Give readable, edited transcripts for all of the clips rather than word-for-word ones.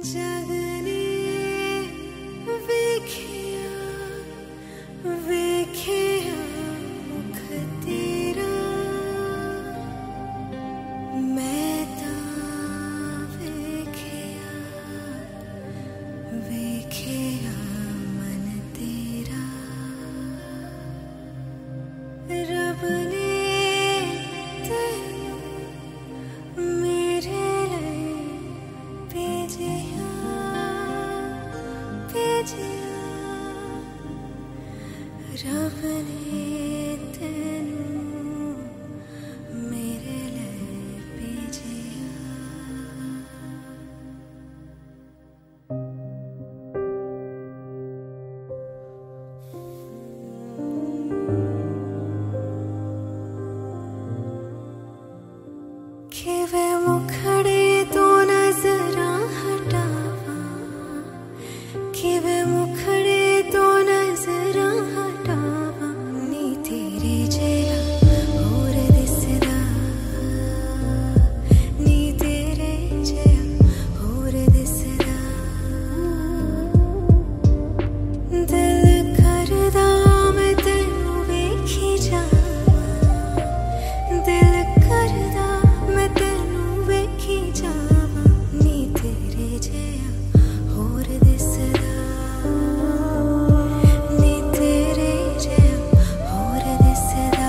जगने वेखिया वेखिया मुख तेरा मैं तां वेखिया वेखिया मन तेरा रब ने तेनू मेरे लिए भेजिया भेजिया रब ने तेनू मेरे लिए भेजिया। किवे मुखड़े तो नजरा हटावा किवे मुखड़े तो नजरा हटावा नी तेरे जया होर दिसदा नी तेरे जया होर दिसदा दिल करदा मैं तैनू वेखी जावां दिल करदा मैं तैनू वेखी जावां नी तेरे जया होर दिसदा नी तेरे जया होर दिसदा।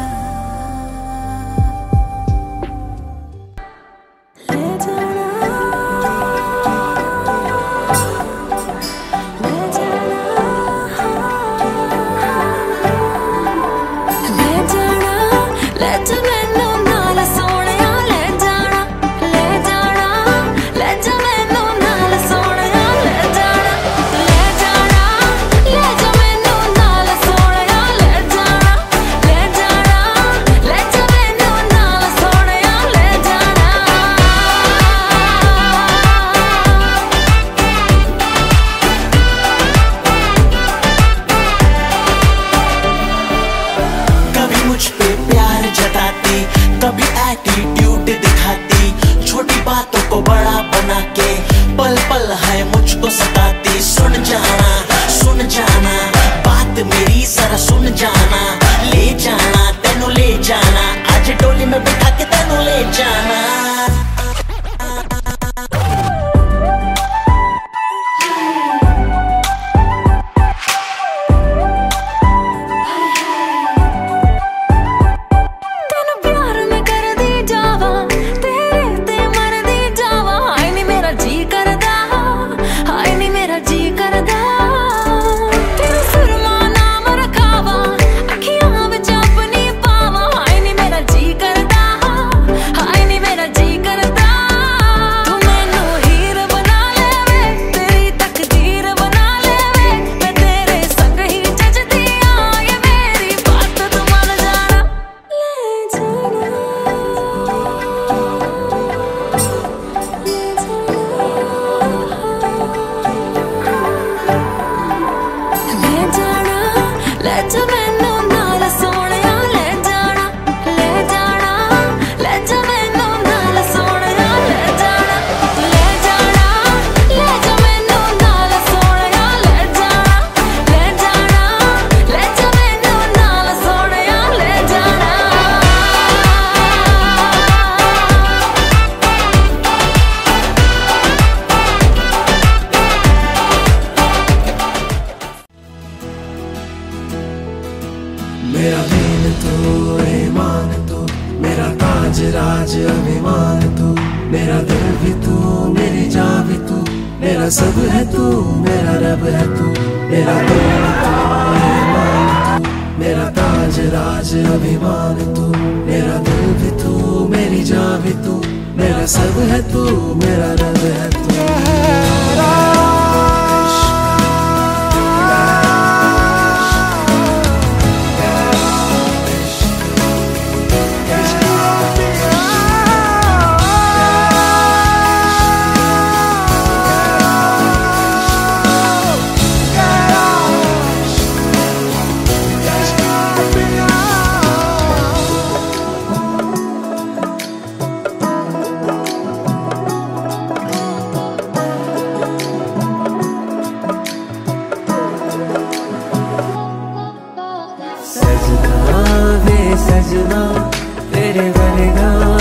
ले जाना ले जाना ले जाना ले जा मैनू नाल सोहणिया ले जाना ले जाना ले जा मैनू नाल सोहणिया ले जाना ले जाना ले जा मैनू नाल सोहणिया ले जाना ले जाना ले जा मैनू नाल सोहणिया ले जाना। कभी मुझ पे प्यार जताती कभी एटीट्यूड दिखाती छोटी बातों को बड़ा बना के पल पल है मुझको सताती। सुन जाना बात मेरी जरा सुन जाना ले जाना तेनू ले जाना आज डोली में बिठा के तेनू ले जाना। तेनू प्यार में कर दी जावा तेरे ते मर दी जावा हाय नी मेरा जी करदा हाय नी मेरा जी करदा तेरा सुरमा नाम रखावा अखियां विच अपनी पावा हाय नी मेरा जी करदा हाय नी मेरा जी करदा। तू मैनू हीर बना लेवे तेरी तकदीर बना लेवे मैं तेरे संग ही जजदी आ ये मेरी बात तू मान जाना ले जाना ले जाना ले जा मैनू नाल सोहणिया ले जाना ले जाना ले जा मैनू नाल सोहणिया ले जाना ले जाना ले जा मैनू नाल सोहणिया ले जाना ले जाना ले जा मैनू नाल सोहणिया ले जाना। मेरा दीन तू ईमान तू मेरा ताज राज अभिमान तू मेरा दिल भी तू मेरी जान भी तू मेरा सब है तू मेरा रब है तू मेरा दीन तू ईमान तू मेरा ताज राज अभिमान तू मेरा दिल भी तू मेरी जान भी तू मेरा सब है तू मेरा रब है तू। करेगा।